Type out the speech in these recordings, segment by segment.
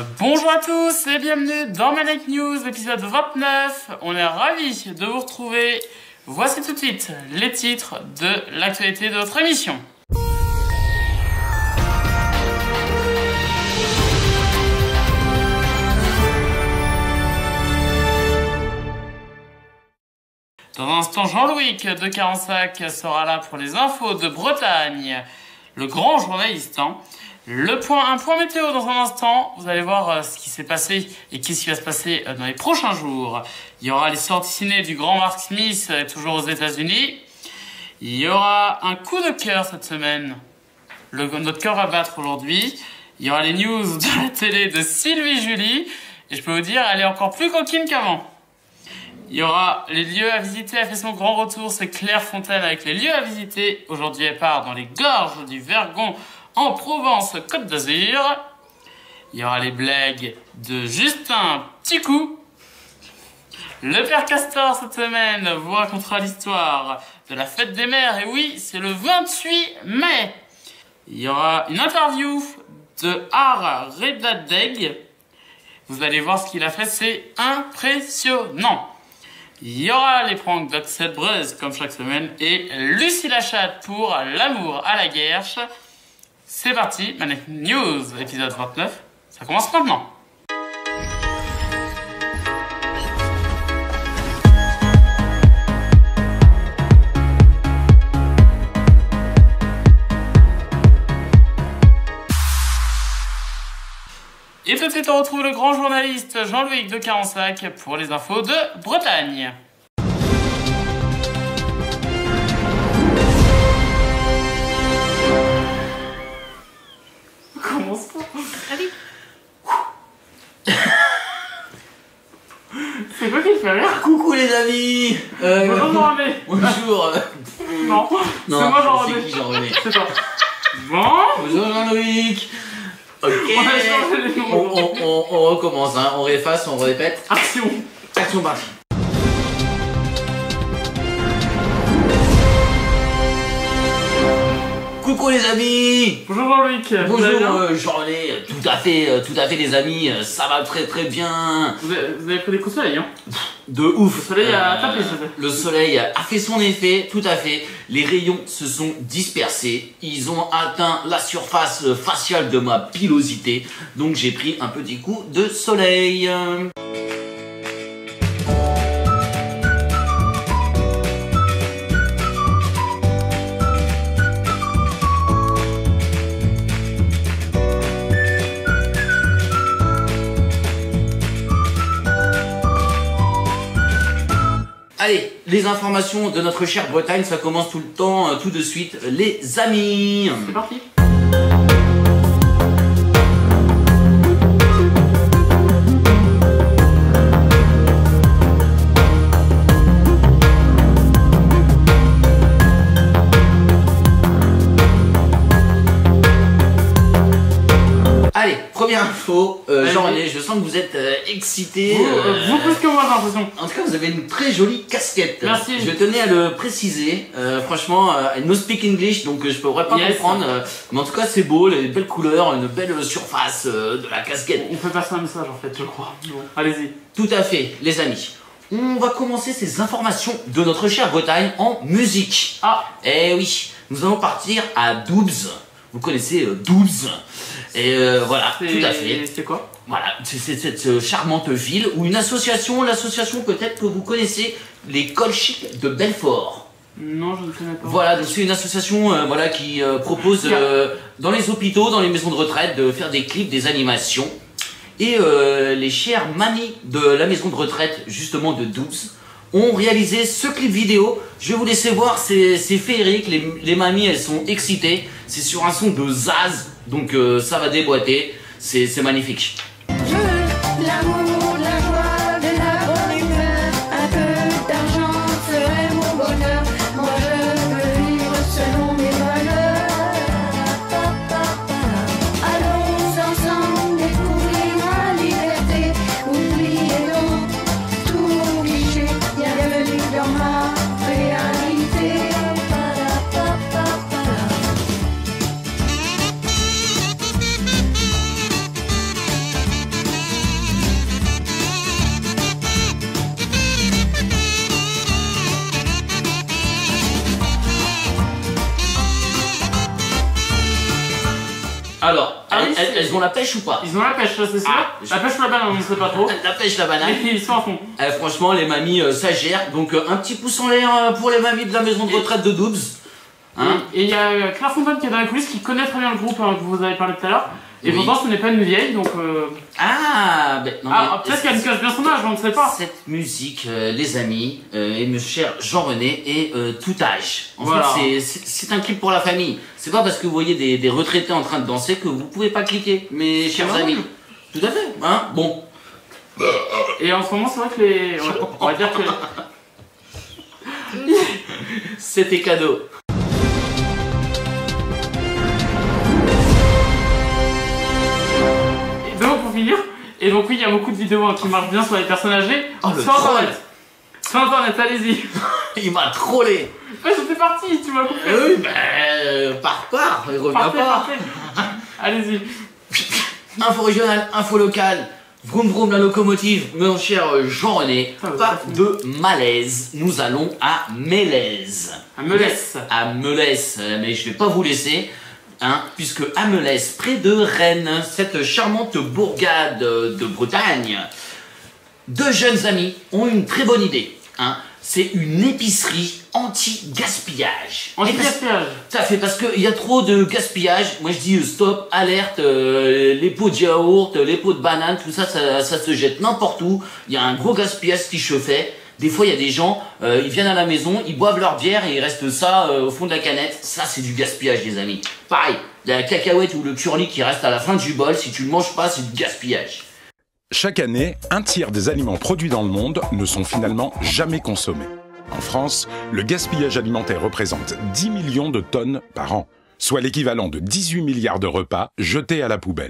Bonjour à tous et bienvenue dans Maniac News, épisode 29. On est ravis de vous retrouver. Voici tout de suite les titres de l'actualité de notre émission. Dans un instant, Jean-Louis de Carensac sera là pour les infos de Bretagne. Le grand journaliste, hein. Un point météo dans un instant. Vous allez voir ce qui s'est passé et qu'est-ce qui va se passer dans les prochains jours. Il y aura les sorties ciné du grand Mark Smith, toujours aux États-Unis. Il y aura un coup de cœur cette semaine. Notre cœur va battre aujourd'hui. Il y aura les news de la télé de Sylvie Julie. Et je peux vous dire, elle est encore plus coquine qu'avant. Il y aura les lieux à visiter. Elle fait son grand retour, c'est Clairefontaine avec les lieux à visiter. Aujourd'hui, elle part dans les gorges du Vergon en Provence, Côte d'Azur. Il y aura les blagues de Justin P'ticou. Le père Castor, cette semaine, vous racontera l'histoire de la fête des mères. Et oui, c'est le 28 mai. Il y aura une interview de Har Redadeg. Vous allez voir ce qu'il a fait, c'est impressionnant. Il y aura les pranks d'Axel Breuz, comme chaque semaine, et Lucie Lachade pour l'amour à la guerche. C'est parti, Maniac News, épisode 29, ça commence maintenant. Et tout de suite, on retrouve le grand journaliste Jean-Louis de Carensac pour les infos de Bretagne. Commence pas. Allez. C'est quoi qui fait rire? Coucou les amis. Bonjour Jean-René. Bonjour. Non, c'est moi Jean-René. C'est qui Jean-René? C'est toi. Bon. Bonjour Jean-Louis. Ok. On recommence, hein. On réefface, on répète. Action. Action partie. Coucou les amis. Bonjour Jean-Luc. Bonjour Jean-René. Tout à fait les amis. Ça va très bien. Vous avez pris des coups de soleil, hein? De ouf. Le soleil a tapé, ça fait. Le soleil a fait son effet, tout à fait. Les rayons se sont dispersés. Ils ont atteint la surface faciale de ma pilosité. Donc j'ai pris un petit coup de soleil. Allez, les informations de notre chère Bretagne, ça commence tout le temps, tout de suite, les amis. C'est parti. Allez, première info, Jean-René, je sens que vous êtes excité. Vous plus que moi, j'ai l'impression. En tout cas, vous avez une très jolie casquette. Merci. Je tenais à le préciser. Franchement, I no speak English, donc je pourrais pas comprendre. Mais en tout cas, c'est beau, les belles couleurs, une belle surface de la casquette. On peut passer un message en fait, je crois. Bon, allez-y. Tout à fait, les amis. On va commencer ces informations de notre chère Bretagne en musique. Ah. Eh oui, nous allons partir à Doubs. Vous connaissez Doubs. Et voilà, tout à fait. C'est quoi? Voilà, c'est cette charmante ville où une association, l'association peut-être que vous connaissez, les Colchiques de Belfort. Non, je ne connais pas. Voilà, donc c'est une association voilà, qui propose dans les hôpitaux, dans les maisons de retraite, de faire des clips, des animations. Et les chères mamies de la maison de retraite, justement de Doubs, ont réalisé ce clip vidéo. Je vais vous laisser voir, c'est féerique, les mamies elles sont excitées. C'est sur un son de Zaz, donc ça va déboîter, c'est magnifique. Je veux de l'amour, de la joie, de la bonne humeur. Un peu d'argent serait mon bonheur. Moi je veux vivre selon mes valeurs. Allons ensemble découvrir ma liberté. Oubliez donc tout cliché. Bienvenue dans ma réalité. Alors, Ah oui, elles ont la pêche ou pas? Ils ont la pêche, ça c'est sûr. La pêche ou la banane, on ne sait pas trop. La pêche, la banane. Mais ils sont à fond. Franchement, les mamies, ça gère. Donc, un petit pouce en l'air pour les mamies de la maison de retraite de Doubs. Hein? Et il y a Claire Fontaine qui est dans les coulisses, qui connaît très bien le groupe que vous avez parlé tout à l'heure. Et pourtant, ce n'est pas une vieille, donc. Ah, ben non. Peut-être qu'elle cache bien son âge, on ne sait pas. Cette musique, les amis, et mon cher Jean-René, est tout âge. En Voilà. fait, c'est un clip pour la famille. C'est pas parce que vous voyez des retraités en train de danser que vous pouvez pas cliquer, mes chers vrai. amis. Tout à fait. Hein, bon. Et en ce moment, c'est vrai que les. On va dire que. C'était cadeau. Donc pour finir, et donc oui, il y a beaucoup de vidéos qui marchent bien sur les personnes âgées. Oh, le sur troll. internet. Sur internet, allez-y. Il m'a trollé. Ouais, ça fait partie, tu m'as compris. Oui, ben, part, il revient Parfait, pas. parfait. Allez-y. Info régionale, info locale. Vroom vroom la locomotive, mon cher Jean-René. Ah, Pas de malaise. Nous allons à Mélèze. À Melès. À Melès, mais je vais pas vous laisser. Hein, puisque à Melès, près de Rennes, cette charmante bourgade de Bretagne, deux jeunes amis ont une très bonne idée. Hein. C'est une épicerie anti-gaspillage. Anti-gaspillage. Ça fait parce qu'il y a trop de gaspillage. Moi je dis stop, alerte, les pots de yaourt, les pots de banane, tout ça, ça se jette n'importe où. Il y a un gros gaspillage qui se fait. Des fois il y a des gens, ils viennent à la maison, ils boivent leur bière et il reste ça au fond de la canette. Ça c'est du gaspillage les amis. Pareil, la cacahuète ou le curly qui reste à la fin du bol, si tu le manges pas, c'est du gaspillage. Chaque année, un tiers des aliments produits dans le monde ne sont finalement jamais consommés. En France, le gaspillage alimentaire représente 10 millions de tonnes par an, soit l'équivalent de 18 milliards de repas jetés à la poubelle.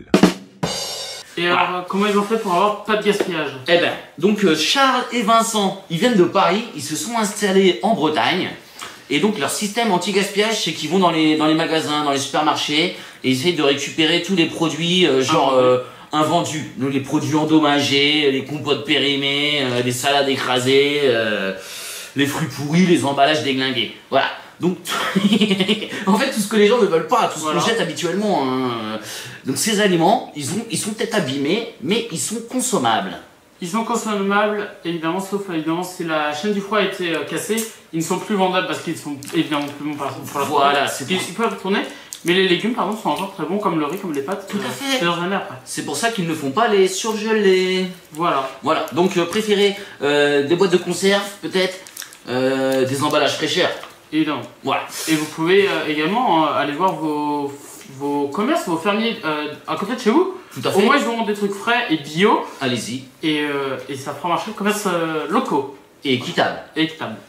Et alors, comment ils ont fait pour avoir pas de gaspillage? Eh ben, donc Charles et Vincent, ils viennent de Paris, ils se sont installés en Bretagne. Et donc leur système anti-gaspillage, c'est qu'ils vont dans les magasins, dans les supermarchés, et essayent de récupérer tous les produits invendus. Donc les produits endommagés, les compotes périmées, les salades écrasées, les fruits pourris, les emballages déglingués. Voilà. Donc, en fait, tout ce que les gens ne veulent pas, tout ce qu'on jette habituellement. Hein. Donc ces aliments, ils sont peut-être abîmés, mais ils sont consommables. Ils sont consommables, évidemment, sauf évidemment si la chaîne du froid a été cassée, ils ne sont plus vendables parce qu'ils sont évidemment plus bons pour la Voilà, c'est ils peuvent retourner, mais les légumes par exemple sont encore très bons comme le riz, comme les pâtes. Tout à fait. Plusieurs années après. C'est pour ça qu'ils ne font pas les surgelés. Voilà. Voilà, donc préférez des boîtes de conserve, peut-être, des emballages fraîcheurs. Évidemment. Voilà. Et vous pouvez également aller voir vos commerces, vos fermiers à côté de chez vous. Tout à fait. Au moins ils auront des trucs frais et bio. Allez-y. Et ça fera marcher les commerces locaux. Et équitable. Et équitables.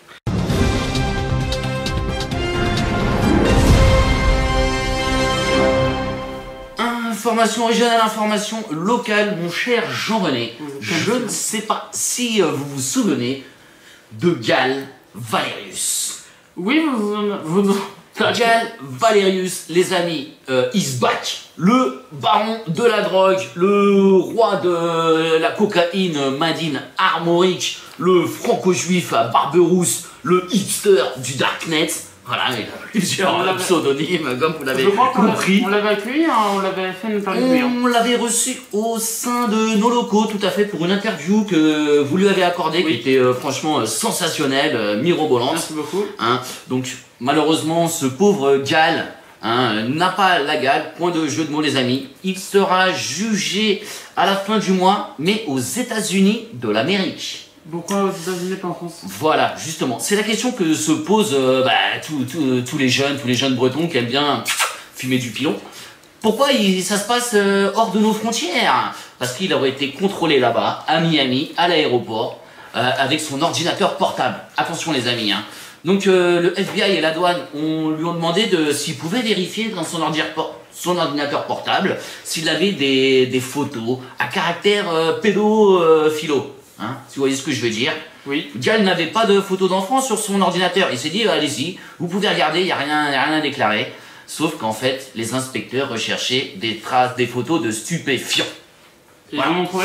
Information régionale, information locale, mon cher Jean-René. Je ne sais pas si vous vous souvenez de Gall Valerius. Oui, vous Gall Valerius, les amis, is back. Le baron de la drogue, le roi de la cocaïne Madine Armorique, le franco-juif à Barberousse, le hipster du Darknet. Voilà, il a plusieurs pseudonymes, comme vous l'avez compris. On l'avait accueilli, hein, on l'avait fait nous parler de lui. On l'avait reçu au sein de nos locaux, tout à fait, pour une interview que vous lui avez accordée, qui était franchement sensationnelle, mirobolante. Merci beaucoup. Hein, donc, malheureusement, ce pauvre Gall n'a pas la gale, point de jeu de mots les amis. Il sera jugé à la fin du mois, mais aux États-Unis de l'Amérique. Pourquoi aux États-Unis pas en France? Voilà, justement, c'est la question que se posent tous les jeunes bretons qui aiment bien fumer du pilon. Pourquoi ça se passe hors de nos frontières? Parce qu'il aurait été contrôlé là-bas, à Miami, à l'aéroport, avec son ordinateur portable. Attention les amis, hein. Donc le FBI et la douane lui ont demandé s'il pouvait vérifier dans son ordinateur portable s'il avait des photos à caractère pédophilo. Hein, si vous voyez ce que je veux dire. Oui. Gall n'avait pas de photos d'enfants sur son ordinateur. Il s'est dit, allez-y, vous pouvez regarder, il n'y a rien à déclarer. Sauf qu'en fait, les inspecteurs recherchaient des traces, des photos de stupéfiants. Ils en ont trouvé?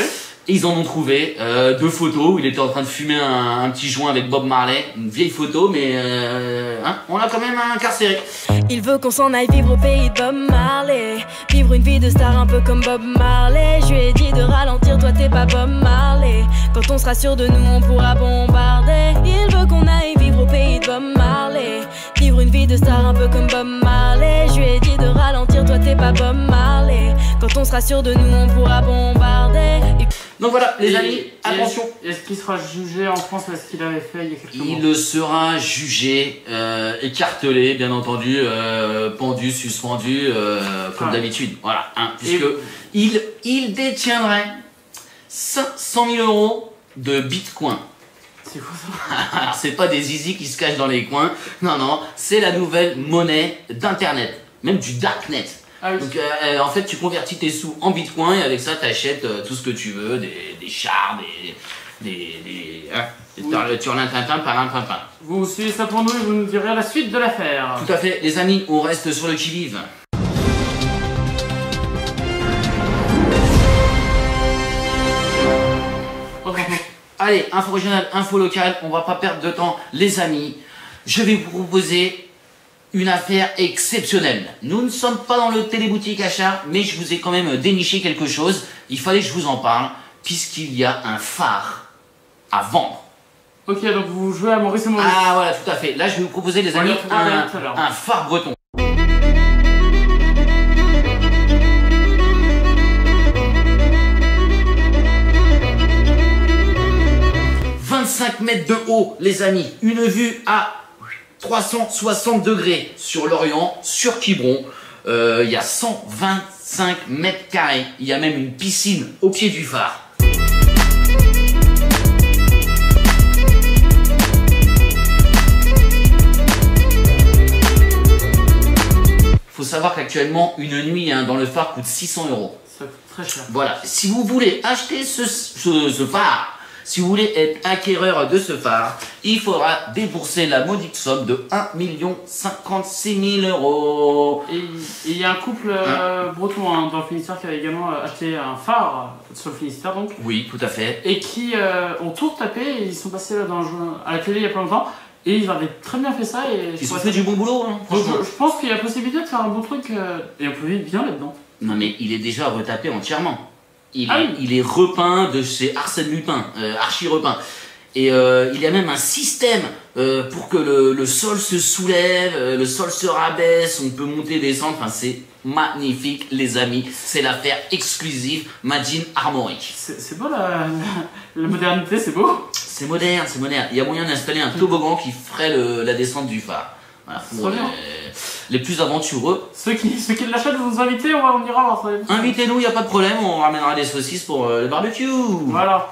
Et ils en ont trouvé 2 photos où il était en train de fumer un petit joint avec Bob Marley. Une vieille photo, mais on l'a quand même incarcéré. Il veut qu'on s'en aille vivre au pays de Bob Marley, vivre une vie de star un peu comme Bob Marley. Je lui ai dit de ralentir, toi t'es pas Bob Marley. Quand on sera sûr de nous, on pourra bombarder. Il veut qu'on aille vivre au pays de Bob Marley, vivre une vie de star un peu comme Bob Marley. Je lui ai dit de ralentir, toi t'es pas Bob Marley. Quand on sera sûr de nous, on pourra bombarder. Donc voilà, les amis, attention. Est-ce qu'il sera jugé en France à ce qu'il avait fait il y a quelques mois? Il sera jugé, écartelé, bien entendu, pendu, suspendu, comme d'habitude. Voilà, hein, puisque il détiendrait 500 000 € de bitcoin. C'est quoi ça? Alors, c'est pas des zizi qui se cachent dans les coins. Non, non, c'est la nouvelle monnaie d'internet, même du darknet. Ah oui. Donc en fait tu convertis tes sous en bitcoin et avec ça tu achètes tout ce que tu veux, des chars, des turlin-tintin, parin-pimpin. Vous suivez ça pour nous et vous nous direz la suite de l'affaire. Tout à fait, les amis, on reste sur le qui-vive. Allez, info régionale, info locale, on va pas perdre de temps les amis. Je vais vous proposer une affaire exceptionnelle. Nous ne sommes pas dans le téléboutique achat, mais je vous ai quand même déniché quelque chose. Il fallait que je vous en parle, puisqu'il y a un phare à vendre. Ok, donc vous jouez à Maurice et Maurice. Ah voilà, tout à fait. Là, je vais vous proposer, les amis, un phare breton. « 25 mètres de haut, les amis. Une vue à 360 degrés sur l'Orient, sur Quiberon. Il y a 125 mètres carrés. Il y a même une piscine au pied du phare. Faut savoir qu'actuellement, une nuit dans le phare coûte 600 €. Ça coûte très cher. Voilà. Si vous voulez acheter ce phare, si vous voulez être acquéreur de ce phare, il faudra débourser la maudite somme de 1 056 000 €. Et il y a un couple breton dans le Finistère qui a également acheté un phare sur le Finistère donc. Oui, tout à fait. Et qui ont tout tapé et ils sont passés là à la télé il y a pas longtemps. Et ils avaient très bien fait ça. Et ils ont fait du bon boulot, hein, franchement. Je pense qu'il y a possibilité de faire un bon truc et on peut vivre bien là-dedans. Non mais il est déjà retapé entièrement. Oui. Il est repeint de chez Arsène Lupin, archi repeint. Et il y a même un système pour que le sol se soulève, le sol se rabaisse, on peut monter et descendre. Enfin, c'est magnifique, les amis. C'est l'affaire exclusive Made in Armorique. C'est beau la modernité, c'est beau. C'est moderne, c'est moderne. Il y a moyen d'installer un toboggan qui ferait la descente du phare. Voilà, pour les plus aventureux. Ceux qui l'achètent, vous invitez, on ira voir ça. Invitez-nous, il n'y a pas de problème, on ramènera des saucisses pour le barbecue. Voilà.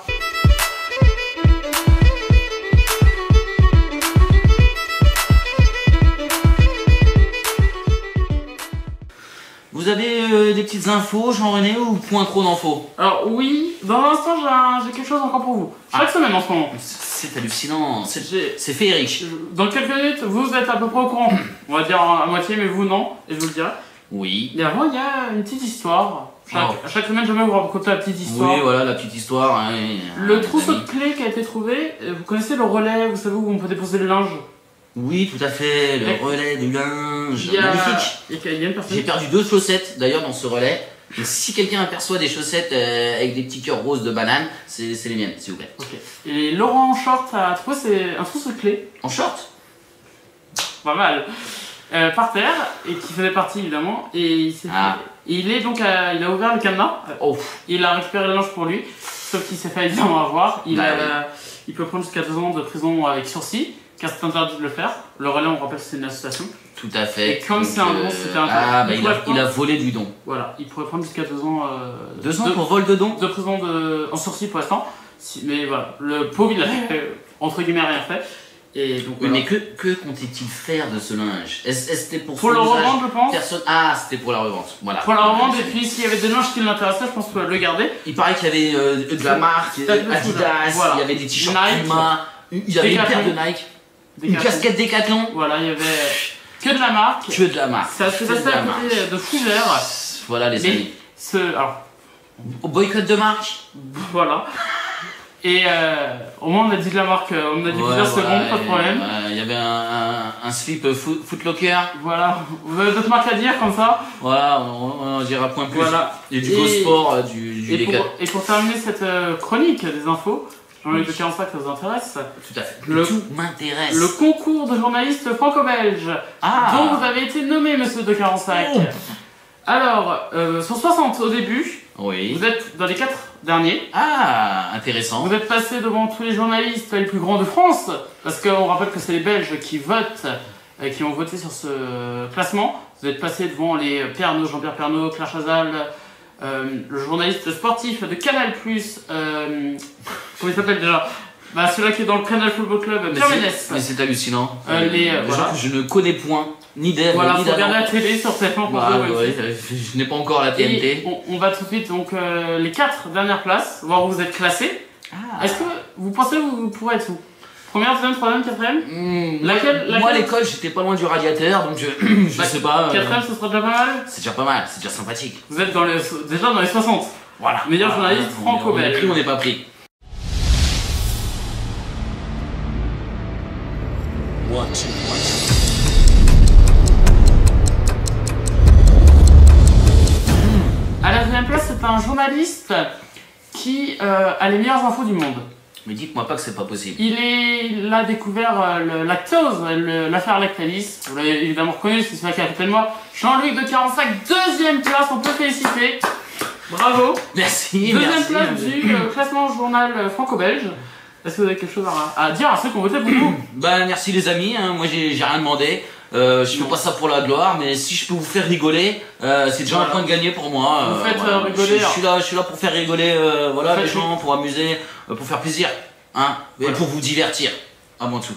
Vous avez des petites infos, Jean-René, ou point trop d'infos? Alors oui, dans l'instant j'ai quelque chose encore pour vous. Chaque semaine en ce moment. C'est hallucinant, c'est féerique. Dans quelques minutes, vous êtes à peu près au courant. On va dire à moitié, mais vous non, et je vous le dirai. Oui. Et avant, il y a une petite histoire. Chaque semaine, j'aimerais vous raconter la petite histoire. Oui, voilà, la petite histoire. Hein, le trousseau de clés qui a été trouvé, vous connaissez le relais, vous savez où on peut déposer le linge? Oui, tout à fait, le relais du linge. Magnifique. J'ai perdu 2 chaussettes d'ailleurs dans ce relais. Et si quelqu'un aperçoit des chaussettes avec des petits cœurs roses de banane, c'est les miennes, s'il vous plaît. Ok. Et Laurent en short a trouvé un trousseau de clés. En short? Pas mal. Par terre, et qui faisait partie évidemment. Et il est donc il a ouvert le cadenas. Il a récupéré le linge pour lui. Sauf qu'il s'est fait évidemment avoir. Il peut prendre jusqu'à 2 ans de prison avec sursis. Car c'est interdit de le faire. Le relais, on rappelle, c'est une association. Tout à fait. Et comme c'est un don, c'était interdit. Il a volé du don. Voilà, il pourrait prendre jusqu'à 2 ans. 2 ans pour vol de don? De prison en sursis pour l'instant. Mais voilà, le pauvre, il a entre guillemets rien fait. Et donc, oui, mais que comptait-il faire de ce linge? C'était pour le revendre, je pense. C'était pour la revente. Voilà. Pour la revendre, et puis s'il y avait des linges qui l'intéressaient, je pense qu'on peut le garder. Il paraît qu'il y avait de la marque, Adidas, voilà. Il y avait des t-shirts Puma, il y avait une paire de Nike. Une casquette Décathlon. Voilà, il y avait que de la marque. Que de la marque. Ça s'est passé à côté de Fougères. Voilà les amis. Alors, Au boycott de marque. Voilà. Et au moins on a dit de la marque, on a dit plusieurs secondes, pas de problème. Il y avait un slip Footlocker. Voilà. Vous avez d'autres marques à dire comme ça? Voilà, on dira point plus. Voilà. Il y a du Go Sport, du Decathlon. Et pour terminer cette chronique des infos, Jean-Luc de 45, ça vous intéresse? Tout à fait. Tout m'intéresse. Le concours de journalistes franco-belge, dont vous avez été nommé, monsieur de 45. Oh. Alors, sur 60 au début, oui. Vous êtes dans les 4 derniers. Ah, intéressant. Vous êtes passé devant tous les journalistes les plus grands de France, parce qu'on rappelle que c'est les Belges qui votent, qui ont voté sur ce classement. Vous êtes passé devant les Pernod, Jean-Pierre Pernod, Claire Chazal, le journaliste sportif de Canal+, comment il s'appelle déjà? Bah, celui-là qui est dans le Canal Football Club, Pierre Ménès. Mais c'est hallucinant. Les gens que je ne connais point, ni d'Ève, voilà, ni faut regarder la télé sur cette lampe. Je n'ai pas encore la TNT. Et on va tout de suite, donc, les 4 dernières places, voir où vous êtes classés. Est-ce que vous pensez que vous pourrez être où? Première, deuxième, troisième, quatrième? Laquelle? Moi, à l'école, j'étais pas loin du radiateur, donc je sais pas. Quatrième, ce sera déjà pas mal? C'est déjà pas mal, c'est déjà sympathique. Vous êtes déjà dans les 60. Voilà. Meilleur journaliste franco-belge. On n'est pas pris. À la deuxième place, c'est un journaliste qui a les meilleures infos du monde. Mais dites-moi pas que c'est pas possible. Il a découvert le lactose, l'affaire Lactalis. Vous l'avez évidemment reconnu, c'est celui qui est à côté de moi. Jean-Luc de 45, deuxième place, on peut féliciter. Bravo. Merci. Deuxième place du classement journal franco-belge. Est-ce que vous avez quelque chose à dire à ceux qui ont voté pour vous? Bah merci les amis, hein. Moi j'ai rien demandé. Je fais pas ça pour la gloire, mais si je peux vous faire rigoler, c'est déjà un point de gagné pour moi. Vous faites rigoler. Je suis là pour faire rigoler voilà, les gens, pour amuser, pour faire plaisir, hein, et pour vous divertir, avant tout.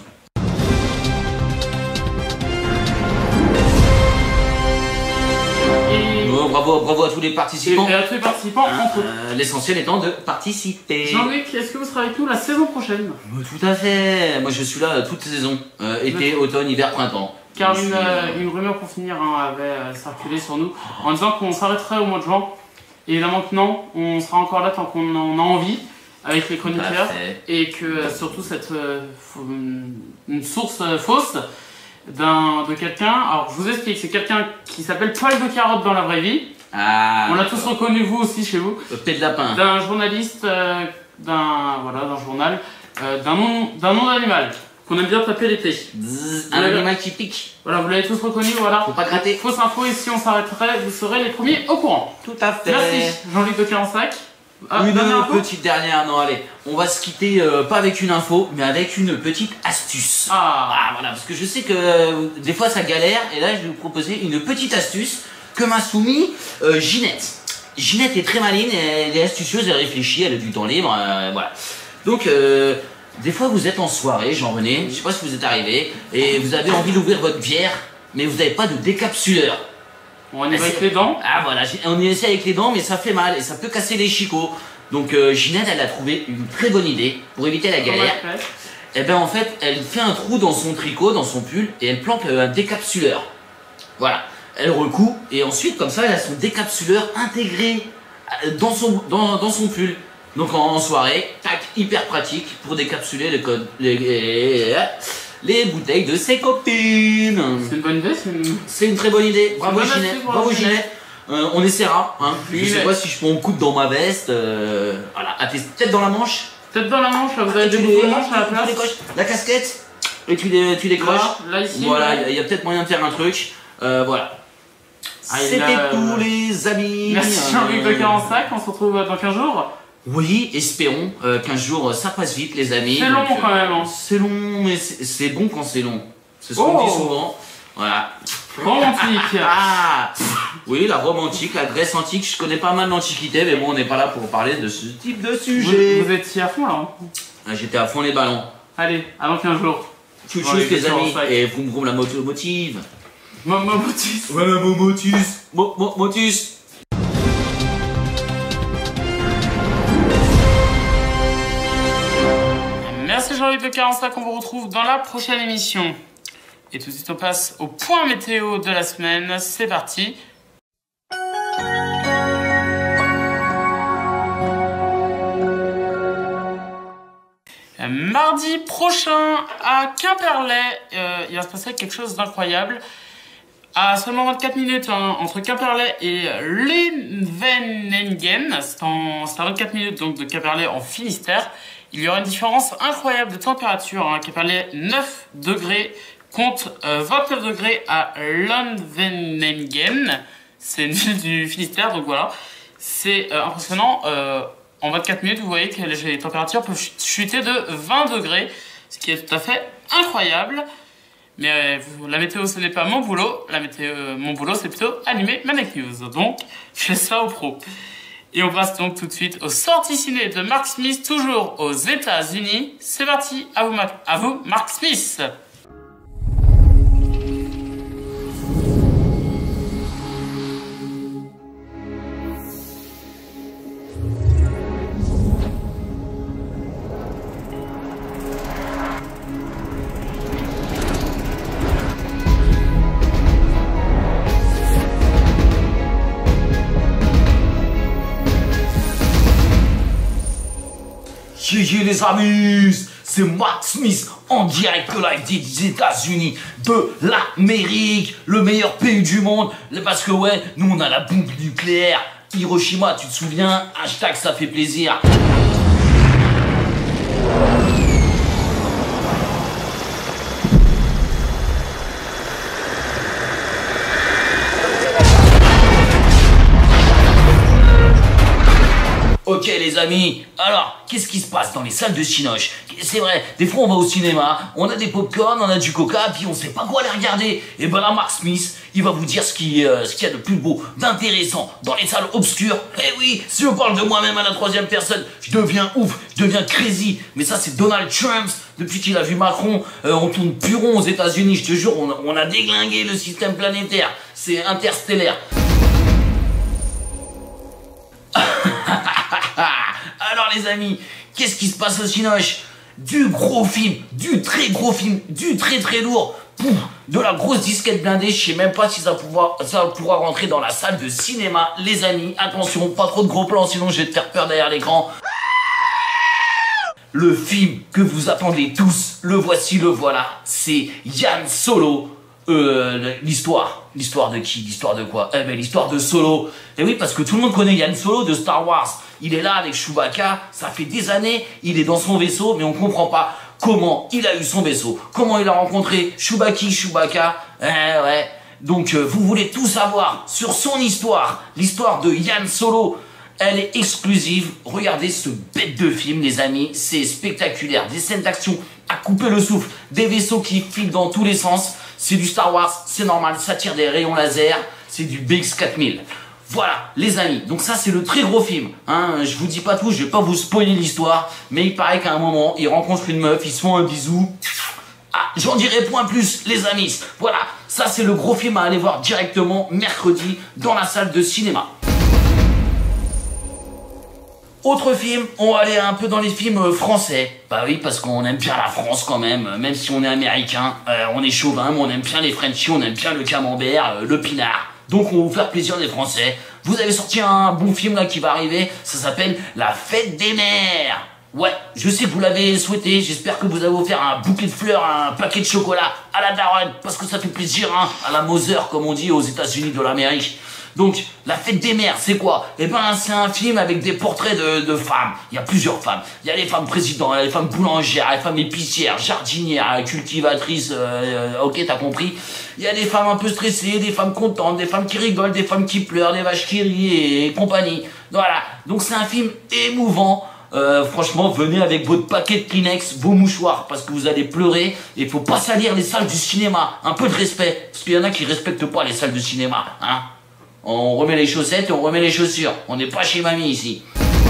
Bravo à tous les participants. Et à tous les participants, entre autres. L'essentiel étant de participer. Jean-Luc, est-ce que vous serez avec nous la saison prochaine? Tout à fait. Moi je suis là toute saison. Été, automne, hiver, printemps. Car une rumeur pour finir avait circulé sur nous en disant qu'on s'arrêterait au mois de juin. Et évidemment que non, on sera encore là tant qu'on en a envie avec les chroniqueurs. Et que surtout cette une source fausse de quelqu'un. Alors je vous explique, c'est quelqu'un qui s'appelle Paul de Carotte dans la vraie vie. On l'a tous reconnu, vous aussi chez vous. Paix de lapin. D'un journaliste, d'un journal, d'un nom d'animal. Qu'on aime bien taper l'été. Un animal qui pique. Voilà, vous l'avez tous reconnu, voilà. Faut pas gratter. Fausse info, et si on s'arrêterait, vous serez les premiers au courant. Tout à fait. Merci, Jean-Luc de 45. Une petite dernière, non allez. On va se quitter pas avec une info, mais avec une petite astuce. Voilà, parce que je sais que des fois ça galère, et là je vais vous proposer une petite astuce que m'a soumis Ginette. Ginette est très maline, elle est astucieuse, elle réfléchit, elle a du temps libre, voilà. Donc, des fois vous êtes en soirée, Jean-René, je sais pas si vous êtes arrivé, et vous avez envie d'ouvrir votre bière, mais vous n'avez pas de décapsuleur. On y va avec les dents. Voilà, on y essaie avec les dents, mais ça fait mal, et ça peut casser les chicots. Donc Ginette, elle a trouvé une très bonne idée pour éviter la galère. Et ben en fait, elle fait un trou dans son tricot, dans son pull, et elle plante un décapsuleur. Voilà. Elle recoue, et ensuite, comme ça, elle a son décapsuleur intégré dans son pull. Donc en soirée, tac, hyper pratique pour décapsuler les bouteilles de ses copines. C'est une bonne idée, c'est une très bonne idée. Bravo Ginette, bravo Ginette. On essaiera, hein. Je sais pas si je peux en coudre dans ma veste. Voilà, peut-être dans la manche. Peut-être dans la manche, là, vous avez des manches à la place. La casquette, et tu décroches. Là, ici. Voilà, il y a peut-être moyen de faire un truc. Voilà. C'était tout les amis. Merci Jean-Luc de 45, on se retrouve dans 15 jours. Oui, espérons. 15 jours, ça passe vite les amis. C'est long quand même. Hein. C'est long, mais c'est bon quand c'est long. C'est ce qu'on dit souvent. Voilà. Romantique. Oui, la romantique, la Grèce antique. Je connais pas mal l'Antiquité, mais bon, on n'est pas là pour parler de ce type de sujet. Vous étiez à fond là. J'étais à fond les ballons. Allez, à dans 15 jours. Toute chose les amis. Et vous la motive. Motus. Ouais, Motus. Merci Jean-Luc de 45, on vous retrouve dans la prochaine émission. Et tout de suite on passe au point météo de la semaine, c'est parti. Mardi prochain à Quimperlé, il va se passer quelque chose d'incroyable. À seulement 24 minutes entre Quimperlé et Levenengen, c'est à 24 minutes donc de Quimperlé en Finistère, il y aura une différence incroyable de température. Quimperlé 9 degrés contre 29 degrés à Levenengen, c'est une ville du Finistère, donc voilà, c'est impressionnant. En 24 minutes, vous voyez que les températures peuvent chuter de 20 degrés, ce qui est tout à fait incroyable. Mais la météo, ce n'est pas mon boulot. Mon boulot, c'est plutôt animer Maniac News. Donc, je fais ça au pro. Et on passe donc tout de suite aux sorties ciné de Mark Smith, toujours aux États-Unis. C'est parti, à vous, Mark Smith. Les amis, c'est Mark Smith en direct live des États-Unis, de l'Amérique, le meilleur pays du monde. Parce que ouais, nous on a la bombe nucléaire. Hiroshima, tu te souviens? Hashtag ça fait plaisir. Ok les amis, alors qu'est-ce qui se passe dans les salles de cinoche? C'est vrai, des fois on va au cinéma, on a des pop-corn, on a du coca, puis on sait pas quoi aller regarder. Et ben là Mark Smith, il va vous dire ce qu'il y a de plus beau, d'intéressant dans les salles obscures. Eh oui, si je parle de moi-même à la troisième personne, je deviens ouf, je deviens crazy. Mais ça c'est Donald Trump, depuis qu'il a vu Macron, on tourne plus rond aux États-Unis, je te jure, on a déglingué le système planétaire, c'est interstellaire. Alors les amis, qu'est-ce qui se passe au cinoche? Du gros film, du très gros film, du très très lourd, pouf, de la grosse disquette blindée. Je sais même pas si ça pourra rentrer dans la salle de cinéma. Les amis, attention, pas trop de gros plans, sinon je vais te faire peur derrière l'écran. Le film que vous attendez tous, le voici, le voilà, c'est Han Solo. L'histoire de qui? L'histoire de quoi? Eh ben l'histoire de Solo. Et oui, parce que tout le monde connaît Han Solo de Star Wars. Il est là avec Chewbacca, ça fait des années, il est dans son vaisseau, mais on comprend pas comment il a eu son vaisseau, comment il a rencontré Chewbacca. Ouais. Donc vous voulez tout savoir sur son histoire, l'histoire de Han Solo. Elle est exclusive. Regardez ce bête de film, les amis, c'est spectaculaire. Des scènes d'action à couper le souffle, des vaisseaux qui filent dans tous les sens. C'est du Star Wars, c'est normal, ça tire des rayons laser, c'est du BX-4000. Voilà, les amis, donc ça c'est le très gros film. Je vous dis pas tout, je vais pas vous spoiler l'histoire, mais il paraît qu'à un moment, ils rencontrent une meuf, ils se font un bisou. Ah, j'en dirai point plus, les amis. Voilà, ça c'est le gros film à aller voir directement mercredi dans la salle de cinéma. Autre film, on va aller un peu dans les films français. Bah oui, parce qu'on aime bien la France quand même si on est américain. On est chauvin, mais on aime bien les Frenchies, on aime bien le camembert, le pinard. Donc on va vous faire plaisir des Français. Vous avez sorti un bon film là qui va arriver, ça s'appelle La Fête des Mères. Ouais, je sais que vous l'avez souhaité, j'espère que vous avez offert un bouquet de fleurs, un paquet de chocolat à la daronne, parce que ça fait plaisir, à la Mother, comme on dit aux États-Unis de l'Amérique. Donc, La Fête des Mères, c'est quoi? Eh ben, c'est un film avec des portraits de femmes. Il y a plusieurs femmes. Il y a les femmes présidents, les femmes boulangères, les femmes épicières, jardinières, cultivatrices, ok, t'as compris. Il y a des femmes un peu stressées, des femmes contentes, des femmes qui rigolent, des femmes qui pleurent, des vaches qui rient et compagnie. Voilà. Donc, c'est un film émouvant. Franchement, venez avec votre paquet de Kleenex, vos mouchoirs, parce que vous allez pleurer. Et il faut pas salir les salles du cinéma. Un peu de respect. Parce qu'il y en a qui respectent pas les salles de cinéma, On remet les chaussettes et on remet les chaussures. On n'est pas chez mamie ici.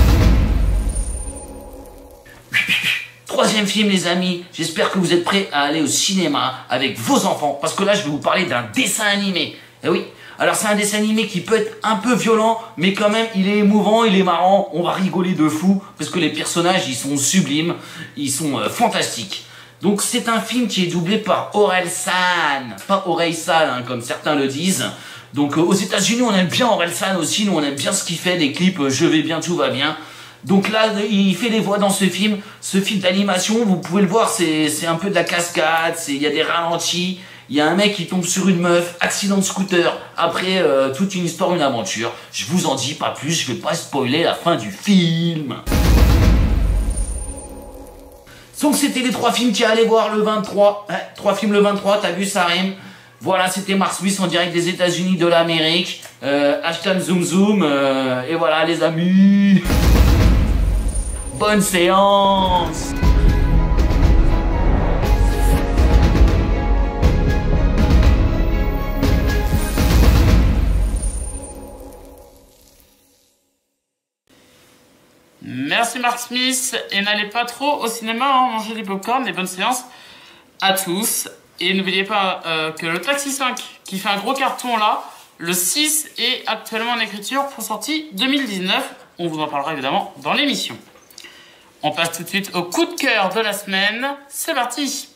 Troisième film, les amis. J'espère que vous êtes prêts à aller au cinéma avec vos enfants. Parce que là, je vais vous parler d'un dessin animé. Eh oui. Alors, c'est un dessin animé qui peut être un peu violent, mais quand même, il est émouvant, il est marrant. On va rigoler de fou. Parce que les personnages, ils sont sublimes. Ils sont fantastiques. Donc, c'est un film qui est doublé par Orelsan. Pas Orelsan, comme certains le disent. Donc aux États-Unis, on aime bien Orelsan aussi, nous on aime bien ce qu'il fait, des clips Je vais bien, tout va bien. Donc là, il fait les voix dans ce film d'animation, vous pouvez le voir, c'est un peu de la cascade, il y a des ralentis, il y a un mec qui tombe sur une meuf, accident de scooter, après toute une histoire, une aventure. Je vous en dis pas plus, je vais pas spoiler la fin du film. Donc c'était les 3 films qu'il y a à aller voir le 23. 3 films le 23, t'as vu, ça rime. Voilà, c'était Mars Smith en direct des États-Unis de l'Amérique. Hashtag zoom zoom. Et voilà les amis. Bonne séance. Merci Mark Smith, et n'allez pas trop au cinéma, hein, manger des popcorn, et bonne séance à tous. Et n'oubliez pas que le Taxi 5, qui fait un gros carton là, le 6 est actuellement en écriture pour sortie 2019. On vous en parlera évidemment dans l'émission. On passe tout de suite au coup de cœur de la semaine. C'est parti!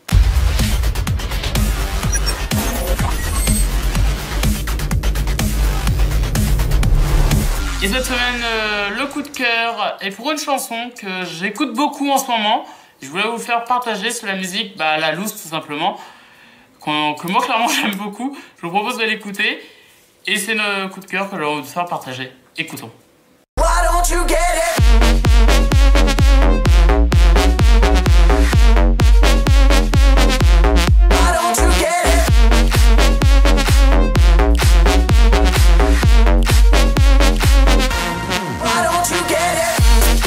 Et cette semaine, le coup de cœur est pour une chanson que j'écoute beaucoup en ce moment. Je voulais vous faire partager sur la musique, la loose tout simplement, que moi clairement j'aime beaucoup. Je vous propose de l'écouter. Et c'est le coup de cœur que je vais vous faire partager. Écoutons. Why don't you get it? Why don't you get it? Why don't you get it?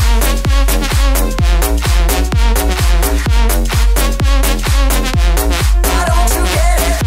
Why don't you get it?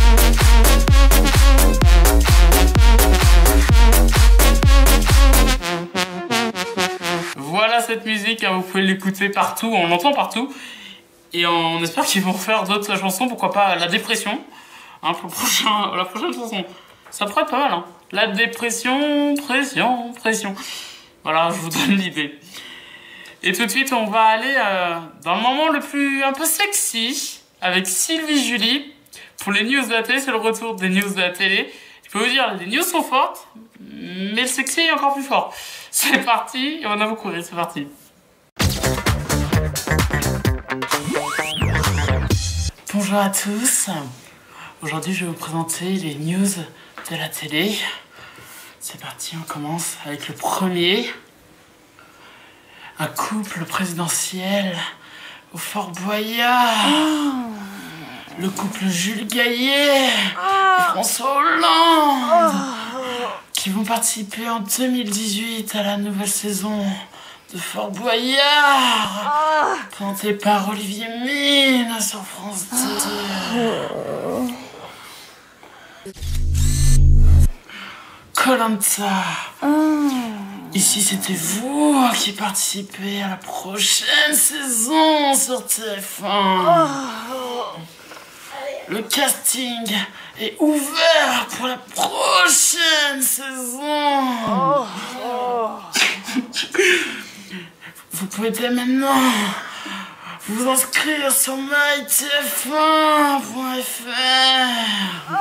Voilà cette musique, hein, vous pouvez l'écouter partout, on l'entend partout. Et on espère qu'ils vont refaire d'autres chansons, pourquoi pas La Dépression, hein, pour la prochaine chanson. Ça pourrait être pas mal, hein. La dépression, pression. Voilà, je vous donne l'idée. Et tout de suite, on va aller dans le moment le plus un peu sexy, avec Sylvie Julie. Pour les news de la télé, c'est le retour des news de la télé. Je peux vous dire, les news sont fortes, mais le sexy est encore plus fort. C'est parti, et on a beaucoup ri, c'est parti. Bonjour à tous. Aujourd'hui, je vais vous présenter les news de la télé. C'est parti, on commence avec le premier. Un couple présidentiel au Fort Boyard. Le couple Jules Gaillet et François Hollande qui vont participer en 2018 à la nouvelle saison de Fort Boyard, présentée par Olivier Mine sur France 2. Koh-Lanta. Ici, c'était vous qui participez à la prochaine saison sur TF1. Le casting est ouvert pour la prochaine saison. Vous pouvez dès maintenant vous inscrire sur mytf1.fr.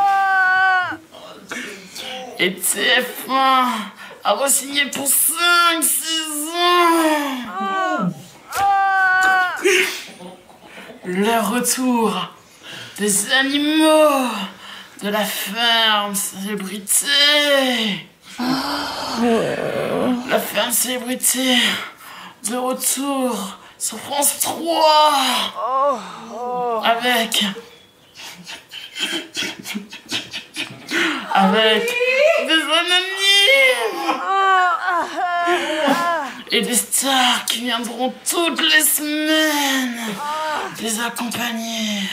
Et TF1 a re-signé pour 5 saisons. Le retour des animaux de la ferme célébrité. La ferme célébrité de retour sur France 3 avec des anonymes et des stars qui viendront toutes les semaines les accompagner.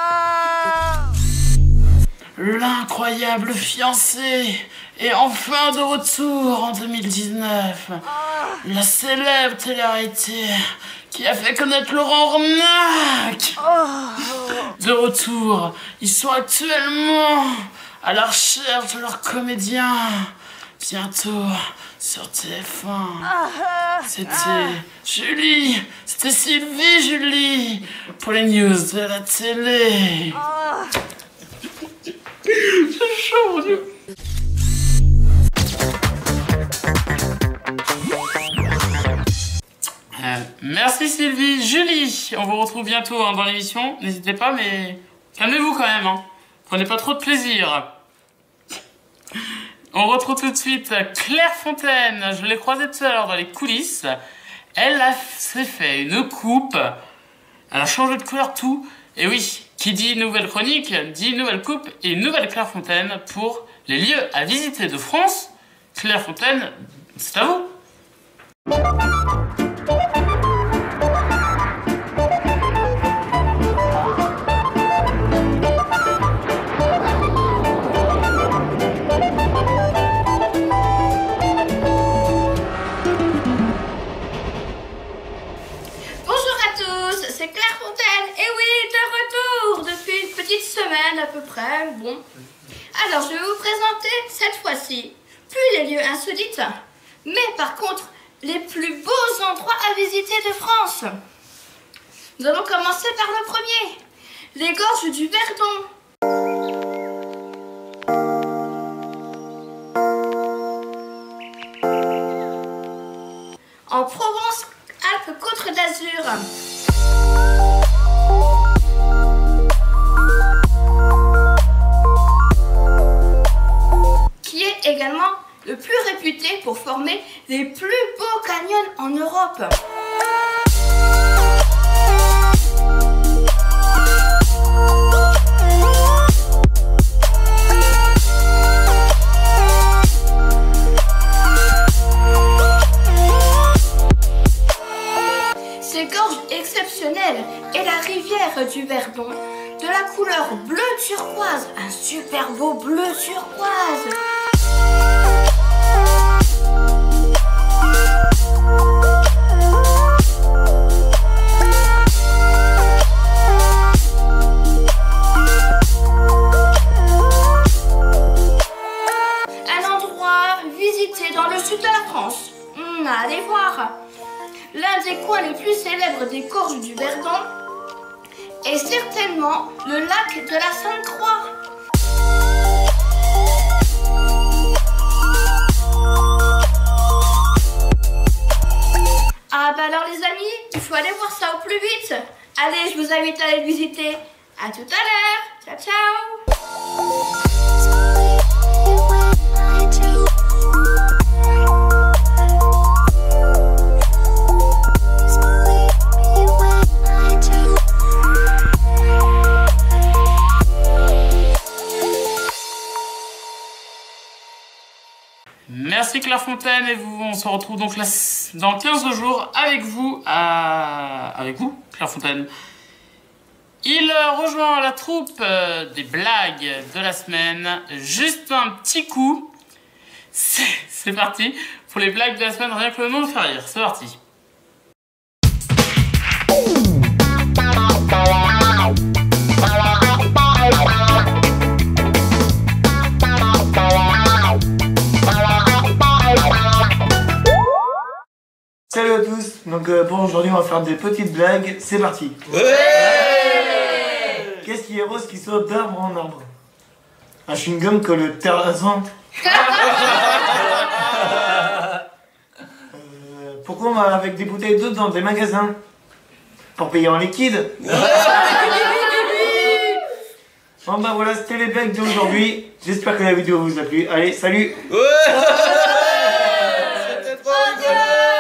L'incroyable fiancé est enfin de retour en 2019. La célèbre télé-réalité qui a fait connaître Laurent Ornac. De retour, ils sont actuellement à la recherche de leurs comédiens. Bientôt sur TF1. C'était Sylvie Julie pour les news de la télé. C'est chaud, mon Dieu. Merci Sylvie. Julie, on vous retrouve bientôt hein, dans l'émission. N'hésitez pas, mais calmez-vous quand même. Hein. Prenez pas trop de plaisir. On retrouve tout de suite Claire Fontaine. Je l'ai croisée tout à l'heure dans les coulisses. Elle s'est fait une coupe. Elle a changé de couleur tout. Et oui, qui dit nouvelle chronique, dit nouvelle coupe et nouvelle Claire Fontaine pour les lieux à visiter de France. Claire Fontaine, c'est à vous. Semaine à peu près, bon. Alors je vais vous présenter cette fois-ci, plus les lieux insolites, mais par contre les plus beaux endroits à visiter de France. Nous allons commencer par le premier, les gorges du Verdon. En Provence-Alpes-Côte d'Azur. Également le plus réputé pour former les plus beaux canyons en Europe. Ces gorges exceptionnelles et la rivière du Verdon, de la couleur bleu turquoise, un super beau bleu turquoise. Dans le sud de la France, allez voir. L'un des coins les plus célèbres des gorges du Verdon est certainement le lac de la Sainte-Croix. Ah bah alors les amis, il faut aller voir ça au plus vite. Allez, je vous invite à aller le visiter. À tout à l'heure. Ciao, ciao. Merci Claire Fontaine et vous, on se retrouve donc là dans 15 jours avec vous, Claire Fontaine. Il rejoint la troupe des blagues de la semaine. Juste un petit coup. C'est parti pour les blagues de la semaine, rien que le nom me fait rire. C'est parti. Salut à tous, donc pour aujourd'hui on va faire des petites blagues, c'est parti. Qu'est-ce qui est rose qui saute d'arbre en arbre? Un chewing-gum que le terrassant. Pourquoi on va avec des bouteilles d'eau dans des magasins? Pour payer en liquide. Bon bah voilà, c'était les blagues d'aujourd'hui. J'espère que la vidéo vous a plu. Allez, salut. C'était trop rigolo.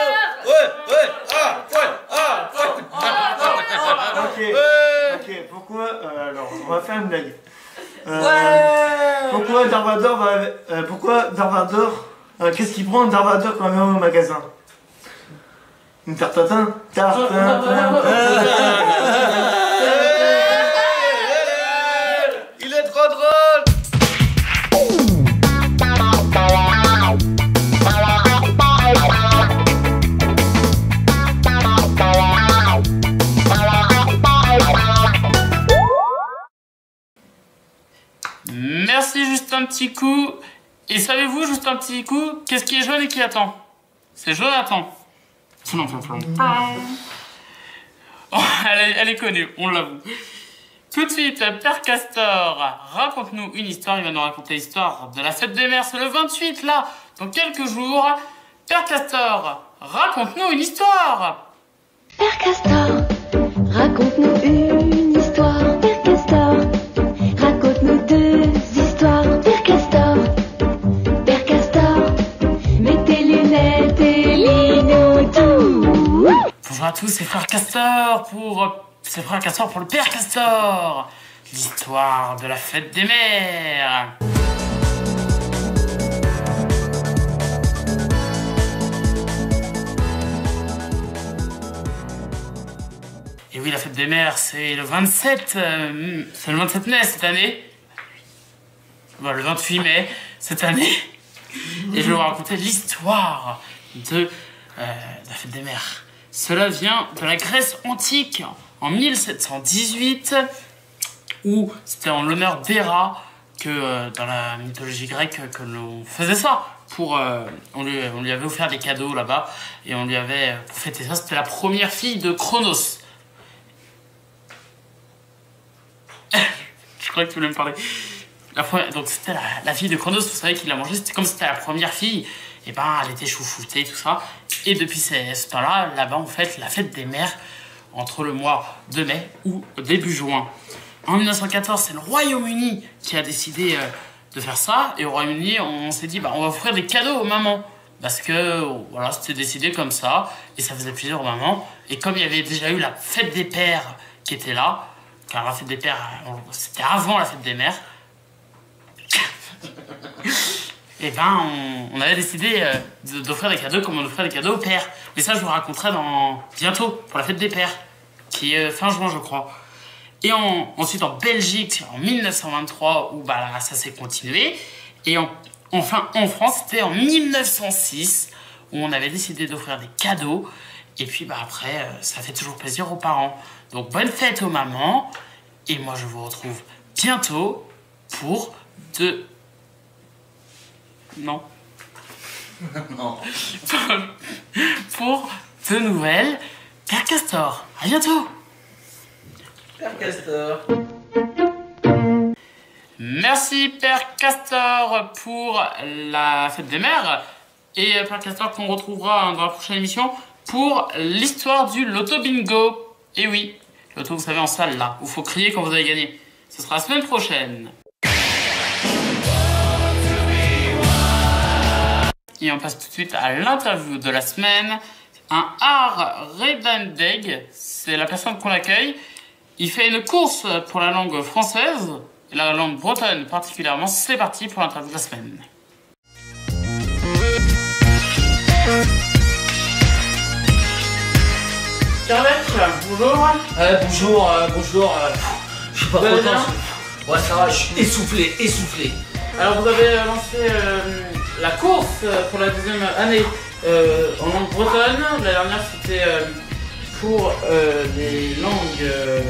Ok, pourquoi alors, on va faire une blague. Pourquoi Darvador qu'est-ce qu'il prend Darvador quand il va au magasin? Une tartatin. Il est trop drôle. Merci, juste un petit coup. Et savez-vous, juste un petit coup, qu'est-ce qui est jaune et qui attend? C'est Jonathan. Oh, elle est connue, on l'avoue. Tout de suite, Père Castor, raconte-nous une histoire. Il va nous raconter l'histoire de la fête des mères. C'est le 28, là, dans quelques jours. Père Castor, raconte-nous une histoire. Castor, raconte-nous une histoire. Père Castor, raconte-nous deux histoires. Père Castor, Père Castor, mets tes lunettes et lis-nous tout. Bonjour à tous, c'est Frère Castor c'est Frère Castor pour le Père Castor. L'histoire de la fête des mères. Et oui, la fête des mères, c'est le 27 mai cette année. Bon, le 28 mai cette année. Et je vais vous raconter l'histoire de la fête des mères. Cela vient de la Grèce antique en 1718, où c'était en l'honneur d'Héra que dans la mythologie grecque que l'on faisait ça. On lui avait offert des cadeaux là-bas et on lui avait pour fêter ça. C'était la première fille de Cronos. Je crois que tu voulais me parler. Donc c'était la fille de Cronos, vous savez qu'il l'a mangé, c'était comme c'était la première fille, et ben elle était chouchoutée, tout ça. Et depuis ce temps-là, là-bas on fête la fête des mères entre le mois de mai ou début juin. En 1914, c'est le Royaume-Uni qui a décidé de faire ça, et au Royaume-Uni, on s'est dit, on va offrir des cadeaux aux mamans. Parce que, voilà, c'était décidé comme ça, et ça faisait plaisir aux mamans. Et comme il y avait déjà eu la fête des pères qui était là, car la fête des pères, c'était avant la fête des mères, et ben on avait décidé d'offrir des cadeaux comme on offrait des cadeaux aux pères. Mais ça je vous raconterai bientôt pour la fête des pères, qui est fin juin je crois. Et ensuite en Belgique en 1923 où là, ça s'est continué. Et enfin en France c'était en 1906 où on avait décidé d'offrir des cadeaux. Et puis après ça fait toujours plaisir aux parents. Donc bonne fête aux mamans. Et moi je vous retrouve bientôt pour Non. Pour de nouvelles Père Castor. À bientôt. Père Castor. Merci Père Castor pour la fête des mères. Et Père Castor qu'on retrouvera dans la prochaine émission pour l'histoire du loto bingo. Et oui, le loto vous savez en salle là, où il faut crier quand vous avez gagné. Ce sera la semaine prochaine. Et on passe tout de suite à l'interview de la semaine. Un Ar Redandeg, c'est la personne qu'on accueille. Il fait une course pour la langue française, et la langue bretonne particulièrement. C'est parti pour l'interview de la semaine. Carlette, bonjour. Bonjour. Je suis pas content. Ouais, ça va, je suis essoufflé. Alors vous avez lancé la course pour la deuxième année en langue bretonne. La dernière c'était pour les langues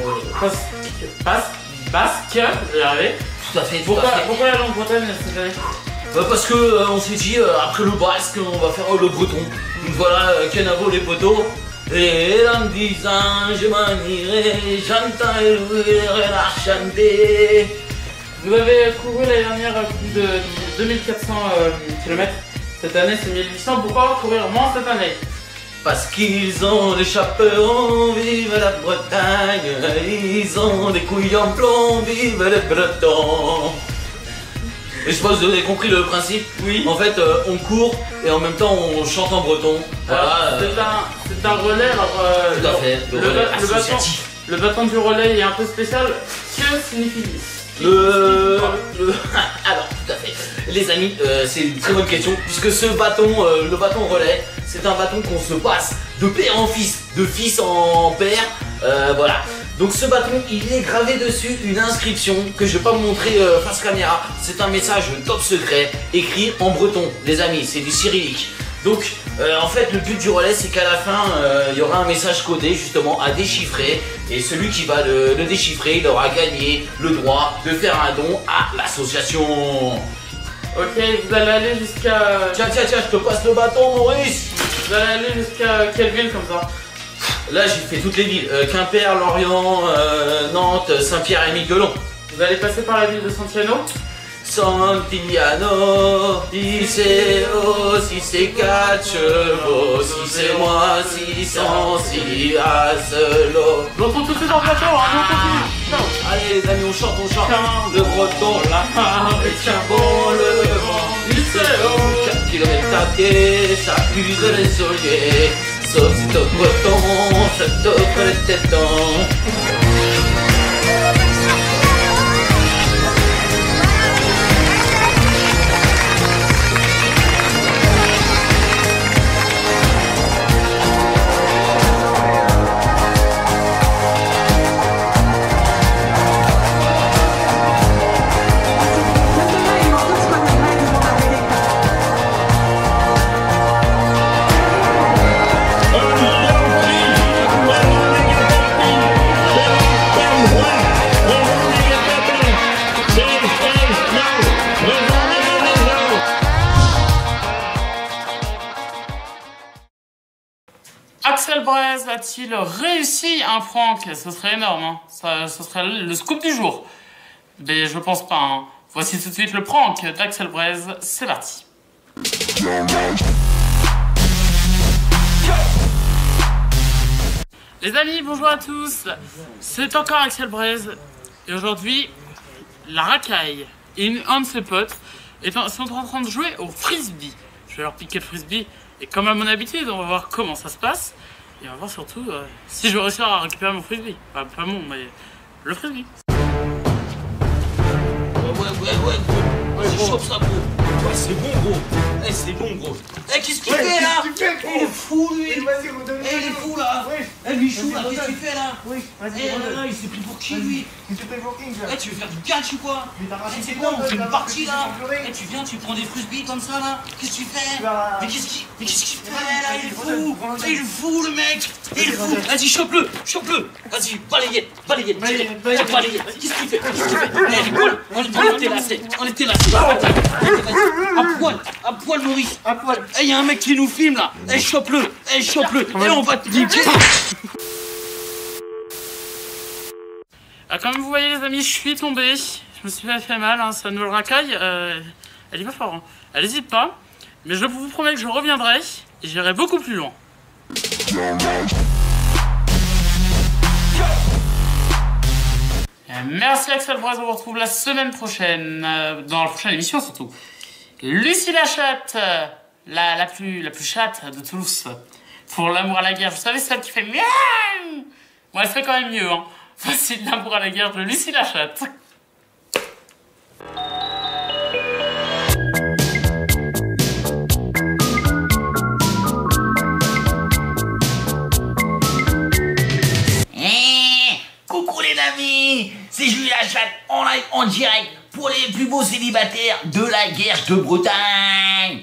basques, je vais y arriver. Tout à fait. Pourquoi la langue bretonne cette année? Parce que on s'est dit après le basque on va faire le breton. Donc voilà, Kenavo les poteaux. Et en disant je m'en irai, j'entends la chanter. Vous avez couru l'année dernière plus de 2400 km. Cette année c'est 1800. Pourquoi courir moins cette année? Parce qu'ils ont des chaperons, vive la Bretagne. Ils ont des couilles en plomb, vive les Bretons. Et je pense que vous avez compris le principe. Oui. En fait, on court et en même temps on chante en breton. Voilà. C'est un relais. Alors, tout à fait. Le bâton du relais est un peu spécial. Que signifie alors, tout à fait. Les amis, c'est une très bonne question. Puisque ce bâton, le bâton relais, c'est un bâton qu'on se passe de père en fils, de fils en père. Voilà. Donc ce bâton, il est gravé dessus une inscription que je vais pas vous montrer face caméra. C'est un message top secret écrit en breton, les amis, c'est du cyrillique. Donc en fait le but du relais c'est qu'à la fin il y aura un message codé justement à déchiffrer. Et celui qui va le déchiffrer, il aura gagné le droit de faire un don à l'association. Ok, vous allez aller jusqu'à... Tiens, je te passe le bâton Maurice. Vous allez aller jusqu'à quelle ville comme ça? Là j'ai fait toutes les villes, Quimper, Lorient, Nantes, Saint-Pierre et Miquelon. Vous allez passer par la ville de Santiano? Santillano, si c'est haut, si c'est 4 chevaux, si c'est moins 600, si à solo. Je retrouve tout de suite en plateau, hein, on continue. Ciao. Allez les amis, on chante. Tiens, Le breton, la main, et tiens bon le vent du CO. 4 km à pied, ça accuse les soliers. Sauf si t'es breton, ça t'offre les tétons. Axel Braise a-t-il réussi un prank? Ce serait énorme, hein. Ce serait le scoop du jour. Mais je pense pas, hein. Voici tout de suite le prank d'Axel Braise, c'est parti. Les amis, bonjour à tous. C'est encore Axel Braise. Et aujourd'hui, la racaille et un de ses potes sont en train de jouer au frisbee. Je vais leur piquer le frisbee. Et comme à mon habitude, on va voir comment ça se passe. Et on va voir surtout si je vais réussir à récupérer mon frisbee. Enfin, pas mon, mais le frisbee. Ouais, chope ça gros. Ouais, c'est bon gros. Eh, c'est bon gros. Eh, qu'est-ce qu'il fait là? Qu'est-ce que tu fais, gros? Il est fou lui. Vas-y, redonne-le. Eh, il est fou là. Oui. Eh, Michou là, qu'est-ce que tu fais là? Oui, vas-y, Eh, redonne. là, il s'est pris pour qui lui? Mais tu fais pour qui, là? Eh, tu veux faire du catch ou quoi? Mais t'as racheté Eh, c'est tes quoi? potes, On fait t'as une partie racheté là. tes pleurer. Eh, tu viens, tu prends des frisbees comme ça là. Qu'est-ce que tu fais? Tu vas- Mais qu'est-ce qu'il fait Vas-y, là? Il est redonne, fou. redonne. Il est fou le mec. Il est fou. redonne. Vas-y, chope-le. Vas-y, balayette. Balayette. Qu'est-ce qu'il fait? Eh, les poils. On était lassés. À poil, Maurice. À poil. Eh, il y a un mec qui nous filme là. Eh, chope-le. Et on va te niquer. Ah, comme vous voyez les amis, je suis tombé. Je me suis fait mal, hein. Cette nouvelle racaille, elle y va fort, hein. Elle hésite pas. Mais je vous promets que je reviendrai et j'irai beaucoup plus loin. Merci Axel Braise, on vous retrouve la semaine prochaine, dans la prochaine émission surtout. Lucie la chatte, la plus chatte de Toulouse, pour l'amour à la guerre. Vous savez, celle qui fait miaou. Bon, elle fait quand même mieux, hein. Voici l'amour à la guerre de Lucie la chatte. Coucou les amis, c'est Julie la chatte en live, en direct, pour les plus beaux célibataires de la guerre de Bretagne.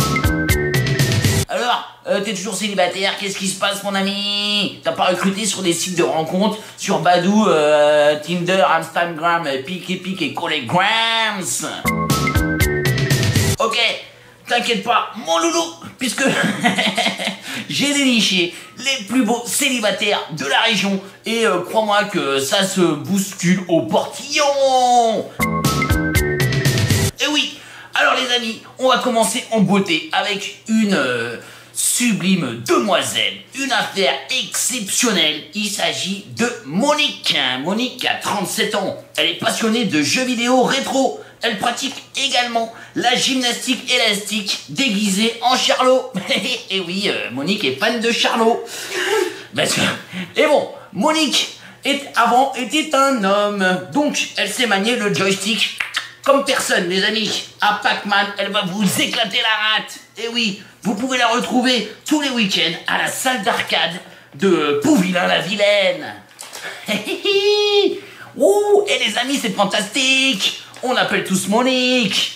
Alors, t'es toujours célibataire, qu'est-ce qui se passe mon ami? T'as pas recruté sur des sites de rencontres, sur Badoo, Tinder, Instagram, Pic et Collegrams? Ok, t'inquiète pas, mon loulou, puisque j'ai déniché les plus beaux célibataires de la région et crois-moi que ça se bouscule au portillon. Et oui, alors les amis, on va commencer en beauté avec une sublime demoiselle, une affaire exceptionnelle. Il s'agit de Monique. Monique a 37 ans, elle est passionnée de jeux vidéo rétro. Elle pratique également la gymnastique élastique déguisée en Charlot. Et oui, Monique est fan de Charlot. Et bon, Monique avant était un homme. Donc, elle sait manier le joystick comme personne, les amis. À Pac-Man, elle va vous éclater la rate. Et oui, vous pouvez la retrouver tous les week-ends à la salle d'arcade de Pouvillain-la-Vilaine. Ouh, et les amis, c'est fantastique. On appelle tous Monique.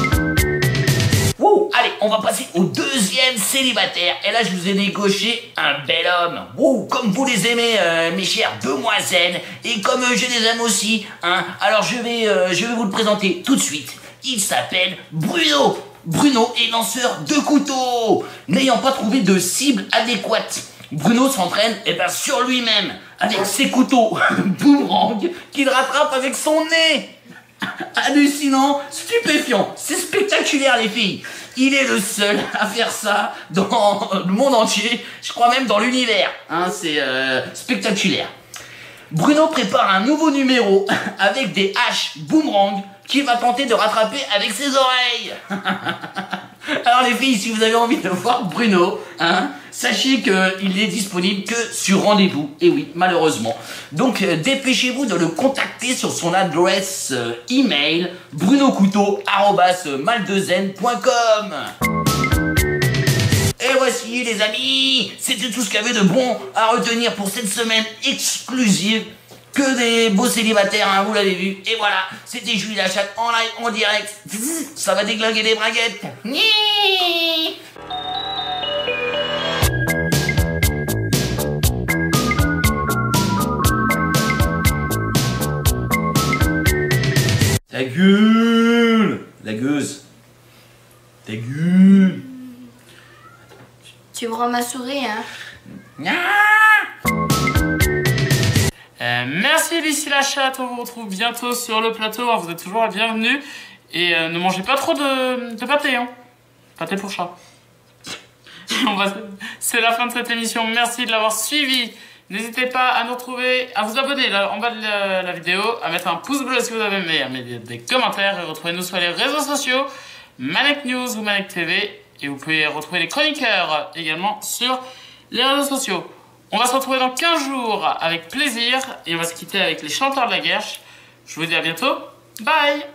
Wouh, allez, on va passer au deuxième célibataire. Et là, je vous ai négocié un bel homme. Wouh, comme vous les aimez, mes chères demoiselles. Et comme je les aime aussi. Hein. Alors, je vais vous le présenter tout de suite. Il s'appelle Bruno. Bruno est lanceur de couteaux. N'ayant pas trouvé de cible adéquate, Bruno s'entraîne sur lui-même. Avec ses couteaux boomerang qu'il rattrape avec son nez. Hallucinant, stupéfiant, c'est spectaculaire les filles. Il est le seul à faire ça dans le monde entier, je crois même dans l'univers. Hein, c'est spectaculaire. Bruno prépare un nouveau numéro avec des haches boomerang qu'il va tenter de rattraper avec ses oreilles. Alors les filles, si vous avez envie de voir Bruno, hein, sachez qu'il est disponible que sur rendez-vous. Et oui, malheureusement. Donc dépêchez-vous de le contacter sur son adresse email brunocouteau@mal2n.com. Et voici les amis, c'était tout ce qu'il y avait de bon à retenir pour cette semaine exclusive. Que des beaux célibataires, hein, vous l'avez vu. Et voilà, c'était Julie la chatte en live, en direct. Ça va déglinguer des braguettes. Ta gueule, la gueuse. Ta gueule. Tu prends ma souris, hein? Merci Lucie la chatte, on vous retrouve bientôt sur le plateau, vous êtes toujours la bienvenue. Et ne mangez pas trop de pâté, hein. Pâté pour chat. C'est la fin de cette émission, merci de l'avoir suivi. N'hésitez pas à nous retrouver, à vous abonner là, en bas de la vidéo, à mettre un pouce bleu si vous avez aimé, à mettre des commentaires et retrouvez-nous sur les réseaux sociaux, Manec News ou Manec TV. Et vous pouvez retrouver les chroniqueurs également sur les réseaux sociaux. On va se retrouver dans 15 jours avec plaisir et on va se quitter avec les chanteurs de la guerre. Je vous dis à bientôt. Bye!